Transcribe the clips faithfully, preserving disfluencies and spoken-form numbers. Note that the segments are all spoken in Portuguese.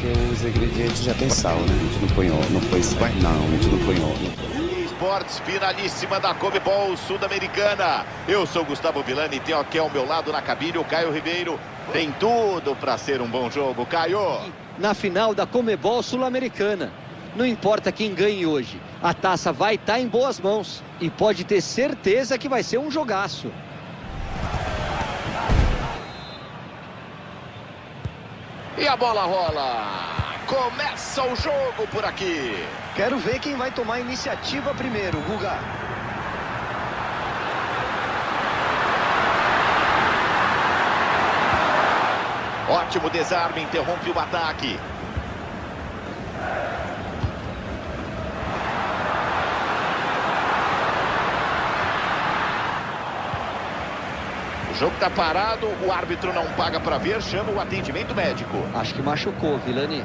porque os ingredientes já tem sal, né? A gente não põe óleo, não põe sal. Não, a gente não põe óleo. Esportes, finalíssima da Comebol Sul-Americana. Eu sou Gustavo Villani e tenho aqui ao meu lado na cabine o Caio Ribeiro. Tem tudo para ser um bom jogo, Caio. Na final da Comebol Sul-Americana. Não importa quem ganhe hoje, a taça vai estar em boas mãos. E pode ter certeza que vai ser um jogaço. E a bola rola. Começa o jogo por aqui. Quero ver quem vai tomar a iniciativa primeiro, Guga. Ótimo desarme, interrompe o ataque. O jogo está parado, o árbitro não paga para ver, chama o atendimento médico. Acho que machucou, Villani.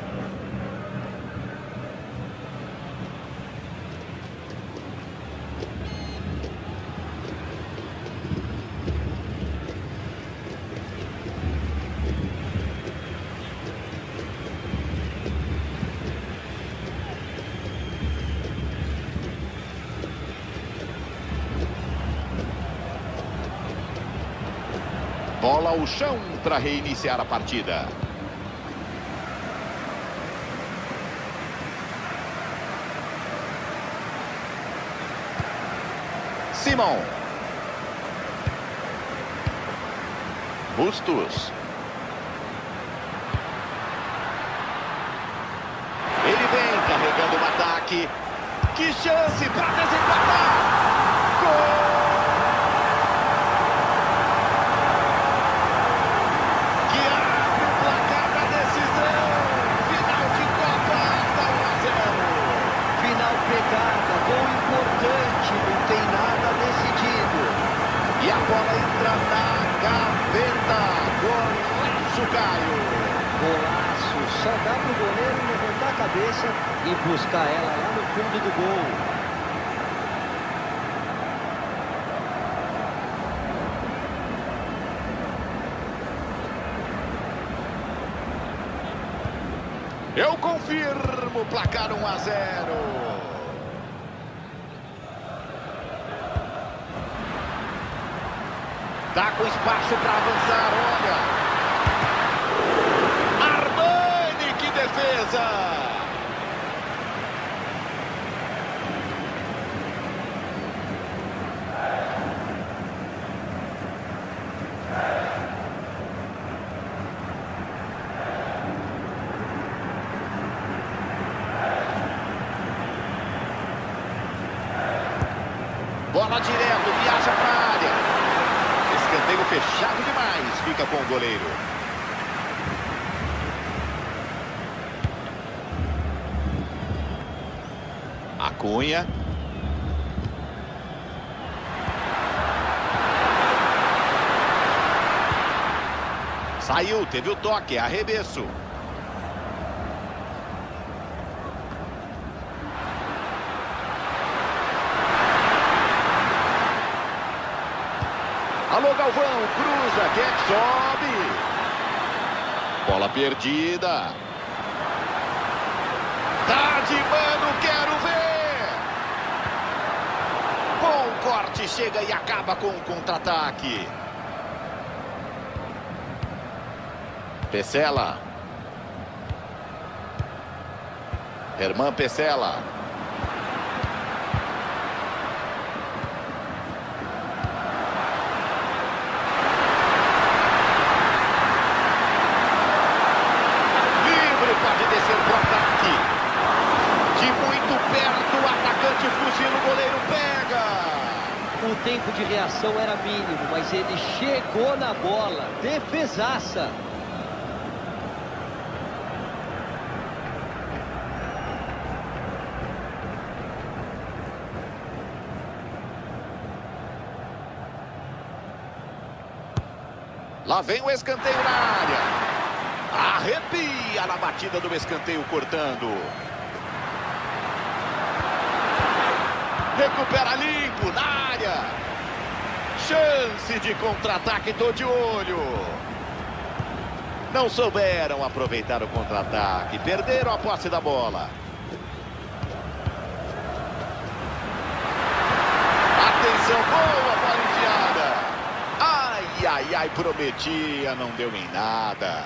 Bola ao chão para reiniciar a partida. Simão. Bustos. Ele vem carregando o ataque. Que chance para desempatar! Gol! E a bola entra na gaveta. Golaço, Caio. Golaço. Só dá pro goleiro levantar a cabeça e buscar ela lá no fundo do gol. Eu confirmo, placar um a zero. Tá com espaço para avançar, olha. Armani, que defesa! Bola direto, viaja para a área. Escanteio fechado demais, fica com o goleiro. Acunha. Saiu, teve o toque, arremesso. Alô, Galvão, cruza, quem é que sobe? Bola perdida. Tá de mano, quero ver! Bom corte, chega e acaba com o contra-ataque. Pesela. Herman Pesela. O tempo de reação era mínimo, mas ele chegou na bola. Defesaça. Lá vem o escanteio na área. Arrepia na batida do escanteio cortando. Recupera limpo na área. Chance de contra-ataque, tô de olho. Não souberam aproveitar o contra-ataque. Perderam a posse da bola. Atenção, boa bola enfiada. Ai, ai, ai, prometia, não deu em nada.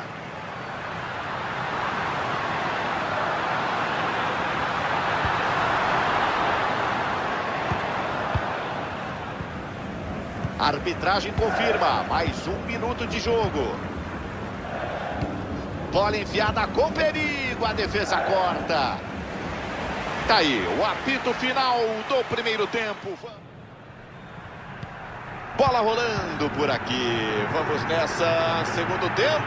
A arbitragem confirma, mais um minuto de jogo. Bola enfiada com perigo, a defesa corta. Tá aí, o apito final do primeiro tempo. Bola rolando por aqui, vamos nessa, segundo tempo.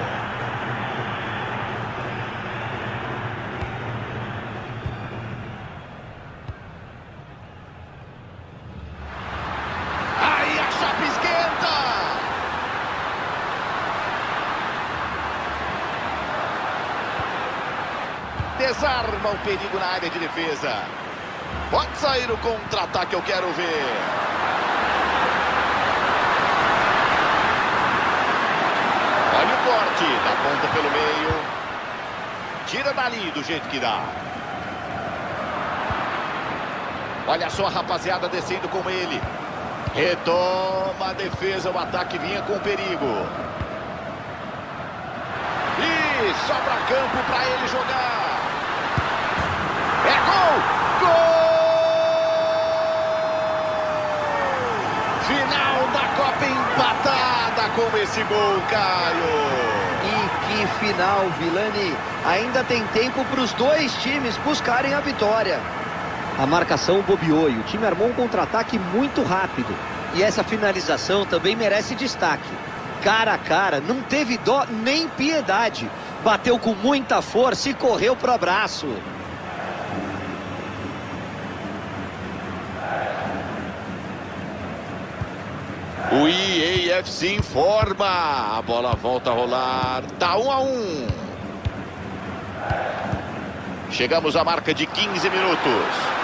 Desarma o perigo na área de defesa. Pode sair o contra-ataque, eu quero ver. Olha o corte, dá ponta pelo meio. Tira dali do jeito que dá. Olha só a rapaziada descendo com ele. Retoma a defesa, o ataque vinha com perigo. E sobra campo para ele jogar. É gol! Gol! Final da Copa empatada com esse gol, Caio. E que final, Vilani. Ainda tem tempo para os dois times buscarem a vitória. A marcação bobeou e o time armou um contra-ataque muito rápido. E essa finalização também merece destaque. Cara a cara, não teve dó nem piedade. Bateu com muita força e correu para o abraço. O E A F C informa. A bola volta a rolar. Tá um a um. Chegamos à marca de quinze minutos.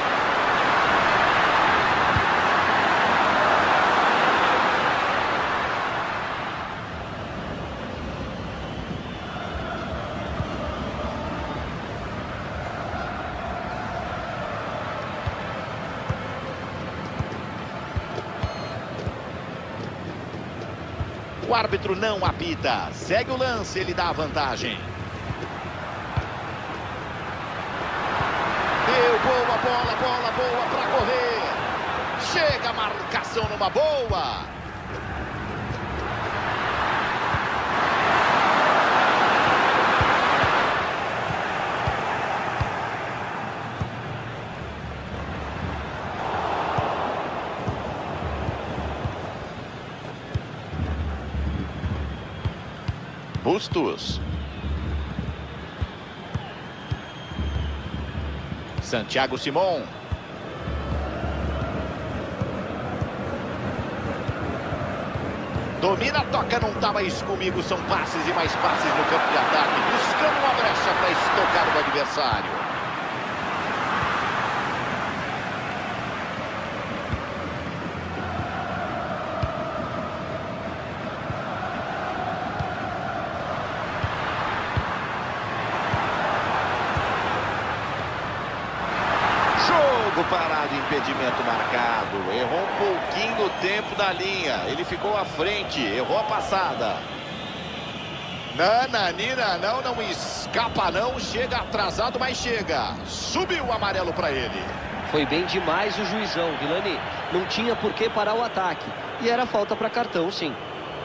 O árbitro não apita. Segue o lance, ele dá a vantagem. Deu boa bola, bola boa para correr. Chega a marcação numa boa. Bustos. Santiago Simon. Domina, toca, não tá mais comigo. São passes e mais passes no campo de ataque. Buscando uma brecha para estocar o adversário. Parado, impedimento marcado. Errou um pouquinho do tempo da linha. Ele ficou à frente, errou a passada. Nananina, não, não escapa não. Chega atrasado, mas chega. Subiu o amarelo para ele. Foi bem demais o juizão, Vilani. Não tinha por que parar o ataque. E era falta para cartão, sim.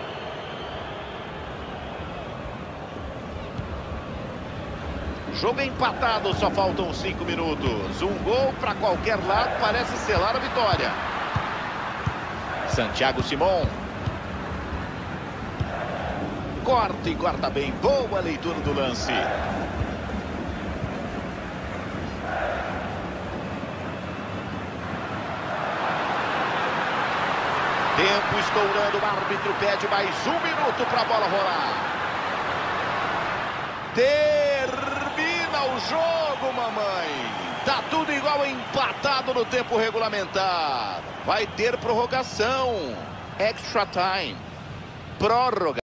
Jogo empatado, só faltam cinco minutos. Um gol para qualquer lado parece selar a vitória. Santiago Simon. Corta e corta bem. Boa leitura do lance. Tempo estourando, o árbitro pede mais um minuto para a bola rolar. Termina o jogo, mamãe. Tá tudo igual, empatado no tempo regulamentar. Vai ter prorrogação. Extra time. Prórroga.